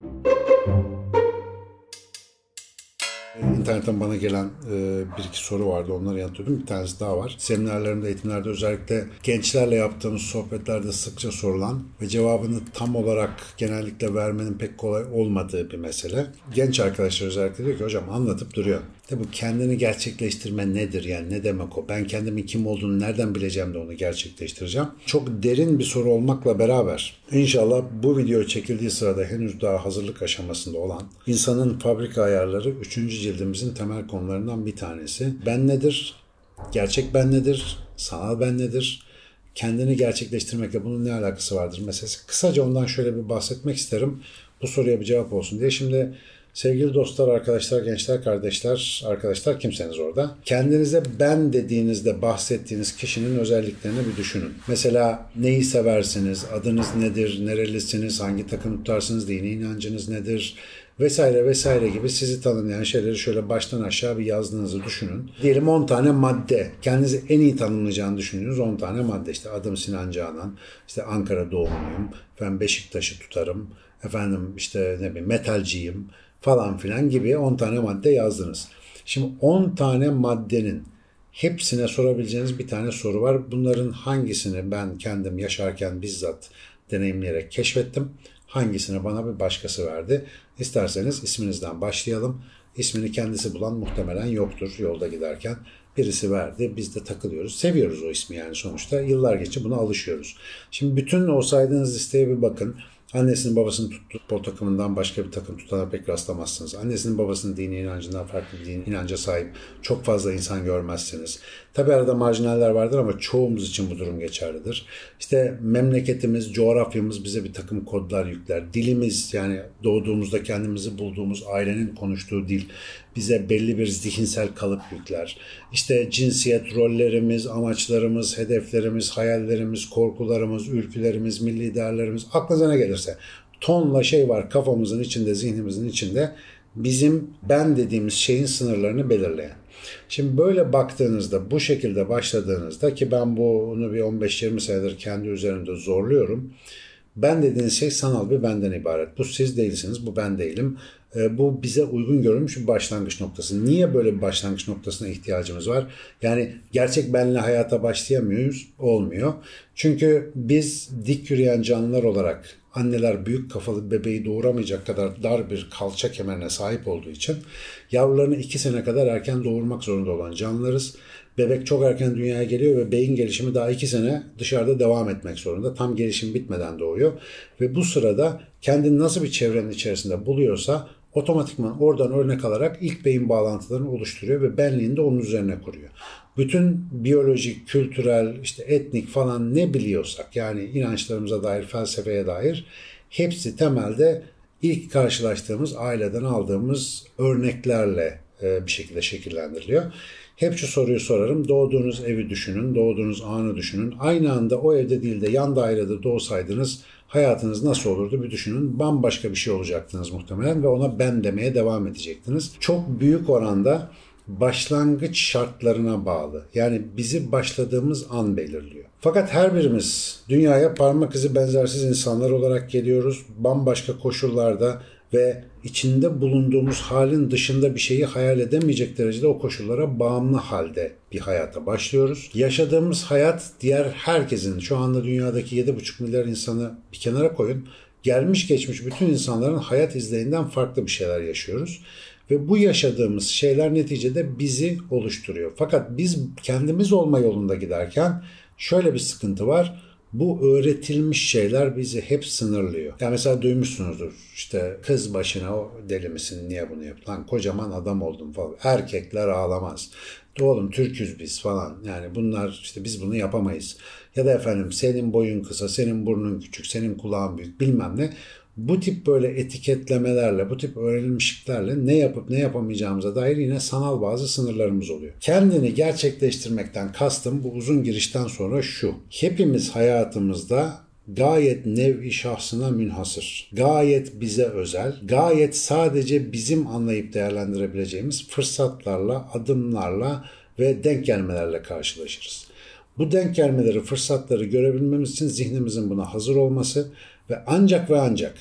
İnternetten bana gelen bir iki soru vardı. Onları yanıtlıyordum. Bir tanesi daha var. Seminerlerimde, eğitimlerde özellikle gençlerle yaptığımız sohbetlerde sıkça sorulan ve cevabını tam olarak genellikle vermenin pek kolay olmadığı bir mesele. Genç arkadaşlar özellikle diyor ki hocam anlatıp duruyor. Bu kendini gerçekleştirme nedir yani ne demek o? Ben kendimin kim olduğunu nereden bileceğim de onu gerçekleştireceğim. Çok derin bir soru olmakla beraber inşallah bu video çekildiği sırada henüz daha hazırlık aşamasında olan insanın fabrika ayarları 3. cildimizin temel konularından bir tanesi. Ben nedir? Gerçek ben nedir? Sanal ben nedir? Kendini gerçekleştirmekle bunun ne alakası vardır meselesi. Kısaca ondan şöyle bir bahsetmek isterim. Bu soruya bir cevap olsun diye. Şimdi sevgili dostlar, arkadaşlar, gençler, kardeşler, arkadaşlar kimseniz orada. Kendinize ben dediğinizde bahsettiğiniz kişinin özelliklerini bir düşünün. Mesela neyi seversiniz, adınız nedir, nerelisiniz, hangi takım tutarsınız, dini inancınız nedir vesaire vesaire gibi sizi tanımlayan şeyleri şöyle baştan aşağı bir yazdığınızı düşünün. Diyelim 10 tane madde. Kendinizi en iyi tanımlayacağını düşündüğünüz 10 tane madde. İşte adım Sinan Canan, işte Ankara doğumluyum, efendim Beşiktaş'ı tutarım, efendim işte ne bileyim metalciyim falan filan gibi 10 tane madde yazdınız. Şimdi 10 tane maddenin hepsine sorabileceğiniz bir tane soru var. Bunların hangisini ben kendim yaşarken bizzat deneyimleyerek keşfettim? Hangisini bana bir başkası verdi? İsterseniz isminizden başlayalım. İsmini kendisi bulan muhtemelen yoktur yolda giderken. Birisi verdi, biz de takılıyoruz. Seviyoruz o ismi yani sonuçta. Yıllar geçince buna alışıyoruz. Şimdi bütün o saydığınız listeye bir bakın. Annesinin babasının tuttuğu futbol takımından başka bir takım tutana pek rastlamazsınız. Annesinin babasının dini inancından farklı bir dini inanca sahip çok fazla insan görmezsiniz. Tabi arada marjinaller vardır ama çoğumuz için bu durum geçerlidir. İşte memleketimiz, coğrafyamız bize bir takım kodlar yükler. Dilimiz yani doğduğumuzda kendimizi bulduğumuz ailenin konuştuğu dil bize belli bir zihinsel kalıp yükler. İşte cinsiyet, rollerimiz, amaçlarımız, hedeflerimiz, hayallerimiz, korkularımız, ülkülerimiz, milli değerlerimiz aklınıza ne gelirse tonla şey var kafamızın içinde, zihnimizin içinde bizim ben dediğimiz şeyin sınırlarını belirleyen. Şimdi böyle baktığınızda, bu şekilde başladığınızda ki ben bunu bir 15-20 senedir kendi üzerimde zorluyorum. Ben dediğiniz şey sanal bir benden ibaret. Bu siz değilsiniz, bu ben değilim. Bu bize uygun görülmüş bir başlangıç noktası. Niye böyle bir başlangıç noktasına ihtiyacımız var? Yani gerçek benle hayata başlayamıyoruz, olmuyor. Çünkü biz dik yürüyen canlılar olarak anneler büyük kafalı bebeği doğuramayacak kadar dar bir kalça kemerine sahip olduğu için yavrularını 2 sene kadar erken doğurmak zorunda olan canlılarız. Bebek çok erken dünyaya geliyor ve beyin gelişimi daha 2 sene dışarıda devam etmek zorunda. Tam gelişim bitmeden doğuyor. Ve bu sırada kendini nasıl bir çevrenin içerisinde buluyorsa otomatikman oradan örnek alarak ilk beyin bağlantılarını oluşturuyor ve benliğini de onun üzerine kuruyor. Bütün biyolojik, kültürel, işte etnik falan ne biliyorsak yani inançlarımıza dair, felsefeye dair hepsi temelde ilk karşılaştığımız aileden aldığımız örneklerle bir şekilde şekillendiriliyor. Hep şu soruyu sorarım. Doğduğunuz evi düşünün, doğduğunuz anı düşünün. Aynı anda o evde değil de yan dairede doğsaydınız hayatınız nasıl olurdu bir düşünün. Bambaşka bir şey olacaktınız muhtemelen ve ona ben demeye devam edecektiniz. Çok büyük oranda başlangıç şartlarına bağlı. Yani bizi başladığımız an belirliyor. Fakat her birimiz dünyaya parmak izi benzersiz insanlar olarak geliyoruz. Bambaşka koşullarda ve içinde bulunduğumuz halin dışında bir şeyi hayal edemeyecek derecede o koşullara bağımlı halde bir hayata başlıyoruz. Yaşadığımız hayat diğer herkesin, şu anda dünyadaki 7,5 milyar insanı bir kenara koyun, gelmiş geçmiş bütün insanların hayat izleyinden farklı bir şeyler yaşıyoruz. Ve bu yaşadığımız şeyler neticede bizi oluşturuyor. Fakat biz kendimiz olma yolunda giderken şöyle bir sıkıntı var. Bu öğretilmiş şeyler bizi hep sınırlıyor. Yani mesela duymuşsunuzdur işte kız başına o deli misin niye bunu yaptın? Lan kocaman adam oldum falan. Erkekler ağlamaz. Oğlum Türküz biz falan. Yani bunlar işte biz bunu yapamayız. Ya da efendim senin boyun kısa, senin burnun küçük, senin kulağın büyük bilmem ne. Bu tip böyle etiketlemelerle, bu tip öğrenilmişliklerle ne yapıp ne yapamayacağımıza dair yine sanal bazı sınırlarımız oluyor. Kendini gerçekleştirmekten kastım bu uzun girişten sonra şu. Hepimiz hayatımızda gayet nev-i şahsına münhasır, gayet bize özel, gayet sadece bizim anlayıp değerlendirebileceğimiz fırsatlarla, adımlarla ve denk gelmelerle karşılaşırız. Bu denk gelmeleri, fırsatları görebilmemiz için zihnimizin buna hazır olması ve ancak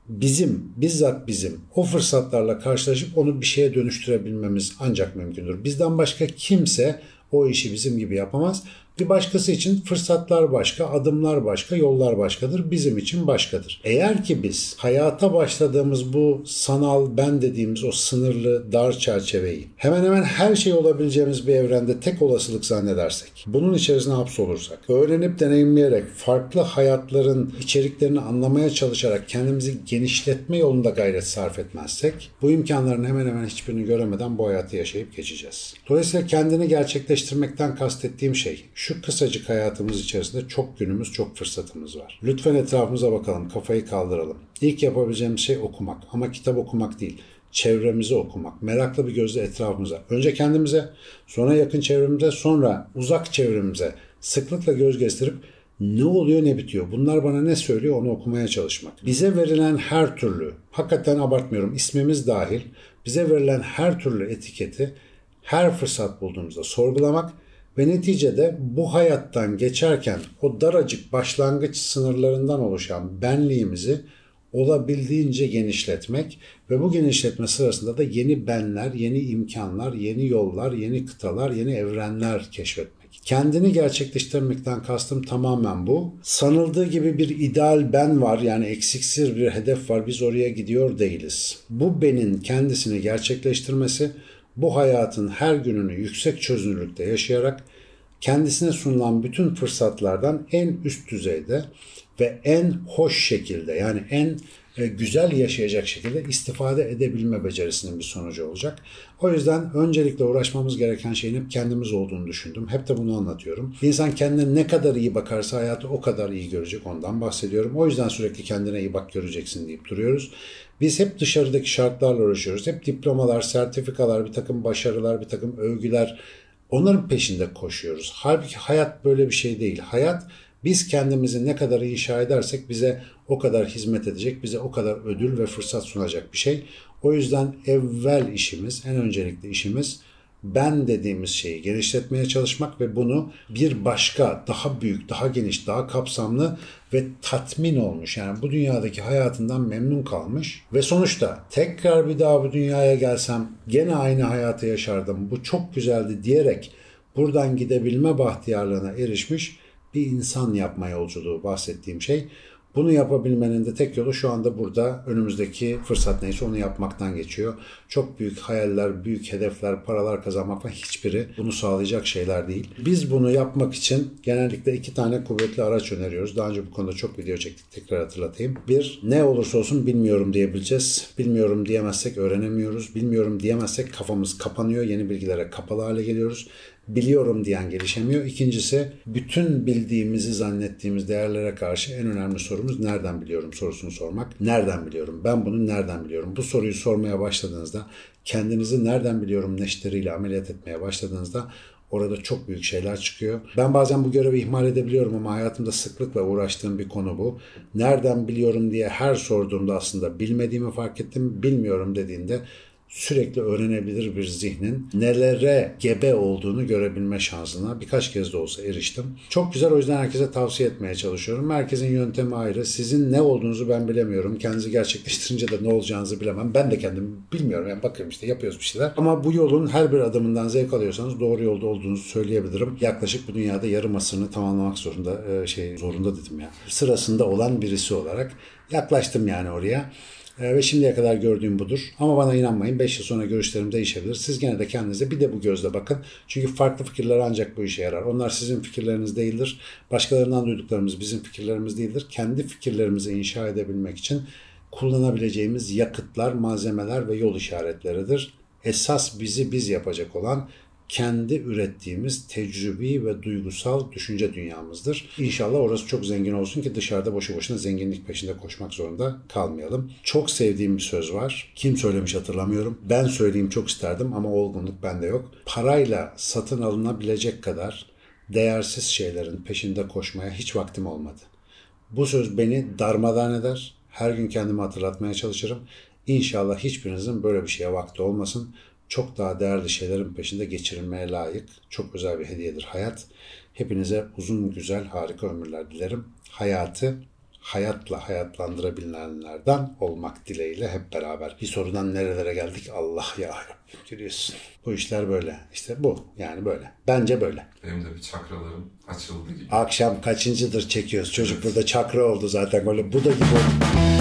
bizzat bizim o fırsatlarla karşılaşıp onu bir şeye dönüştürebilmemiz ancak mümkündür. Bizden başka kimse o işi bizim gibi yapamaz. Bir başkası için fırsatlar başka, adımlar başka, yollar başkadır. Bizim için başkadır. Eğer ki biz hayata başladığımız bu sanal ben dediğimiz o sınırlı dar çerçeveyi hemen hemen her şey olabileceğimiz bir evrende tek olasılık zannedersek, bunun içerisine hapsolursak, öğrenip deneyimleyerek farklı hayatların içeriklerini anlamaya çalışarak kendimizi genişletme yolunda gayret sarf etmezsek, bu imkanların hemen hemen hiçbirini göremeden bu hayatı yaşayıp geçeceğiz. Dolayısıyla kendini gerçekleştirmekten kastettiğim şey, şu kısacık hayatımız içerisinde çok günümüz, çok fırsatımız var. Lütfen etrafımıza bakalım, kafayı kaldıralım. İlk yapabileceğimiz şey okumak. Ama kitap okumak değil, çevremizi okumak. Meraklı bir gözle etrafımıza. Önce kendimize, sonra yakın çevremize, sonra uzak çevremize sıklıkla göz gezdirip ne oluyor ne bitiyor, bunlar bana ne söylüyor onu okumaya çalışmak. Bize verilen her türlü, hakikaten abartmıyorum, ismimiz dahil, bize verilen her türlü etiketi her fırsat bulduğumuzda sorgulamak ve neticede bu hayattan geçerken o daracık başlangıç sınırlarından oluşan benliğimizi olabildiğince genişletmek ve bu genişletme sırasında da yeni benler, yeni imkanlar, yeni yollar, yeni kıtalar, yeni evrenler keşfetmek. Kendini gerçekleştirmekten kastım tamamen bu. Sanıldığı gibi bir ideal ben var, yani eksiksiz bir hedef var, biz oraya gidiyor değiliz. Bu benin kendisini gerçekleştirmesi, bu hayatın her gününü yüksek çözünürlükte yaşayarak kendisine sunulan bütün fırsatlardan en üst düzeyde ve en hoş şekilde, yani en güzel yaşayacak şekilde istifade edebilme becerisinin bir sonucu olacak. O yüzden öncelikle uğraşmamız gereken şeyin hep kendimiz olduğunu düşündüm. Hep de bunu anlatıyorum. Bir insan kendine ne kadar iyi bakarsa hayatı o kadar iyi görecek, ondan bahsediyorum. O yüzden sürekli kendine iyi bak, göreceksin deyip duruyoruz. Biz hep dışarıdaki şartlarla uğraşıyoruz. Hep diplomalar, sertifikalar, bir takım başarılar, bir takım övgüler, onların peşinde koşuyoruz. Halbuki hayat böyle bir şey değil. Hayat, biz kendimizi ne kadar inşa edersek bize o kadar hizmet edecek, bize o kadar ödül ve fırsat sunacak bir şey. O yüzden evvel işimiz, en öncelikli işimiz ben dediğimiz şeyi genişletmeye çalışmak ve bunu bir başka, daha büyük, daha geniş, daha kapsamlı ve tatmin olmuş, yani bu dünyadaki hayatından memnun kalmış ve sonuçta tekrar bir daha bu dünyaya gelsem gene aynı hayatı yaşardım, bu çok güzeldi diyerek buradan gidebilme bahtiyarlığına erişmiş bir insan yapma yolculuğu bahsettiğim şey. Bunu yapabilmenin de tek yolu şu anda burada önümüzdeki fırsat neyse onu yapmaktan geçiyor. Çok büyük hayaller, büyük hedefler, paralar kazanmak falan hiçbiri bunu sağlayacak şeyler değil. Biz bunu yapmak için genellikle 2 tane kuvvetli araç öneriyoruz. Daha önce bu konuda çok video çektik, tekrar hatırlatayım. Bir, ne olursa olsun bilmiyorum diyebileceğiz. Bilmiyorum diyemezsek öğrenemiyoruz. Bilmiyorum diyemezsek kafamız kapanıyor. Yeni bilgilere kapalı hale geliyoruz. Biliyorum diyen gelişemiyor. İkincisi, bütün bildiğimizi zannettiğimiz değerlere karşı en önemli sorumuz nereden biliyorum sorusunu sormak. Nereden biliyorum? Ben bunu nereden biliyorum? Bu soruyu sormaya başladığınızda, kendinizi nereden biliyorum neşteriyle ameliyat etmeye başladığınızda orada çok büyük şeyler çıkıyor. Ben bazen bu görevi ihmal edebiliyorum ama hayatımda sıklıkla uğraştığım bir konu bu. Nereden biliyorum diye her sorduğumda aslında bilmediğimi fark ettim. Bilmiyorum dediğinde sürekli öğrenebilir bir zihnin nelere gebe olduğunu görebilme şansına birkaç kez de olsa eriştim. Çok güzel, o yüzden herkese tavsiye etmeye çalışıyorum. Herkesin yöntemi ayrı. Sizin ne olduğunuzu ben bilemiyorum. Kendinizi gerçekleştirince de ne olacağınızı bilemem. Ben de kendim bilmiyorum. Yani bakıyorum işte yapıyoruz bir şeyler. Ama bu yolun her bir adımından zevk alıyorsanız doğru yolda olduğunuzu söyleyebilirim. Yaklaşık bu dünyada yarım asırını tamamlamak zorunda dedim ya. Sırasında olan birisi olarak yaklaştım yani oraya. Ve şimdiye kadar gördüğüm budur. Ama bana inanmayın, 5 yıl sonra görüşlerim değişebilir. Siz gene de kendinize bir de bu gözle bakın. Çünkü farklı fikirler ancak bu işe yarar. Onlar sizin fikirleriniz değildir. Başkalarından duyduklarımız bizim fikirlerimiz değildir. Kendi fikirlerimizi inşa edebilmek için kullanabileceğimiz yakıtlar, malzemeler ve yol işaretleridir. Esas bizi biz yapacak olan kendi ürettiğimiz tecrübi ve duygusal düşünce dünyamızdır. İnşallah orası çok zengin olsun ki dışarıda boşu boşuna zenginlik peşinde koşmak zorunda kalmayalım. Çok sevdiğim bir söz var. Kim söylemiş hatırlamıyorum. Ben söyleyeyim çok isterdim ama olgunluk bende yok. Parayla satın alınabilecek kadar değersiz şeylerin peşinde koşmaya hiç vaktim olmadı. Bu söz beni darmadağın eder. Her gün kendime hatırlatmaya çalışırım. İnşallah hiçbirinizin böyle bir şeye vakti olmasın. Çok daha değerli şeylerin peşinde geçirilmeye layık, çok özel bir hediyedir hayat. Hepinize uzun, güzel, harika ömürler dilerim. Hayatı hayatla hayatlandırabilenlerden olmak dileğiyle hep beraber. Bir sorudan nerelere geldik Allah ya görüyorsun. Bu işler böyle. İşte bu. Yani böyle. Bence böyle. Benim de bir çakralarım açıldı gibi. Akşam kaçıncıdır çekiyoruz. Çocuk burada çakra oldu zaten. Böyle bu da gibi oldu.